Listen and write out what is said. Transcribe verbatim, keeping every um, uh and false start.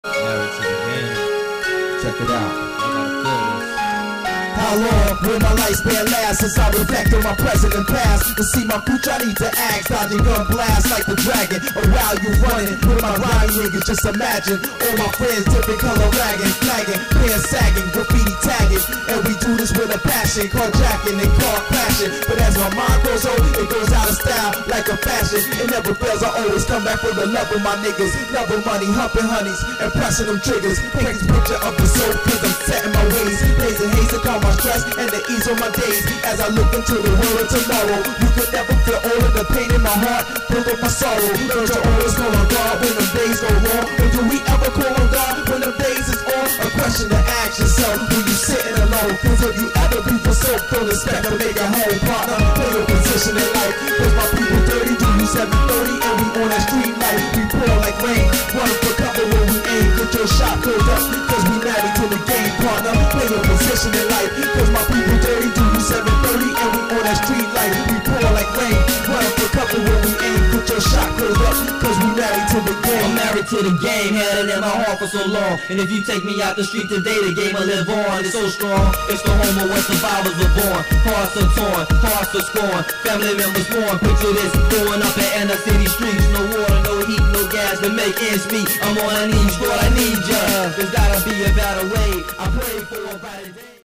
Married to the game. Check it out. I gotta feel this. How long will my lifespan last since I reflect on my present and past? To see my future, I need to ask. Dodging gun blast like the dragon. Or while you running with my rhyme niggas, just imagine all my friends different color ragging, flagging, pants sagging, graffiti tagging, and we do this with a passion, carjacking and car crashing. But as my mind grows old, it goes out of style like a fashion. It never fails. I always come back for the love of my niggas, love of money, humping honeys, and pressing them triggers. Take this picture of the soul, cause I'm setting my ways, blazing haze to calm my stress and the ease on my days. As I look into the world of tomorrow, you could never feel all of the pain in my heart, build up my sorrow. Learn to always call on God when them days go wrong. But do we ever call on God when them days is on? A question to ask yourself when you sitting alone. Cause if you ever be for soap, don't expect to make a home, partner. Play your position in life. Cause my people dirty, do you seven thirty and we on that street life. We pour like rain, run for cover when we aim. Get your shot closed up, cause we married to the game, partner. Play your position in life. Cause my people dirty, do you seven thirty and we on that street life. We pour like rain, run for cover when we aim. Get your shot closed up, cause we married to the game. I'm married to the game, had it in my heart for so long. And if you take me out the street today, the game will live on. It's so strong, it's the home of where survivors are born. Hearts are torn, hearts are scorned, family members born. Picture this, growing up in inner city streets. No water, no heat, no gas to make ends meet. I'm on my knees, Lord, I need ya. There's gotta be a better way. I pray for a brighter day.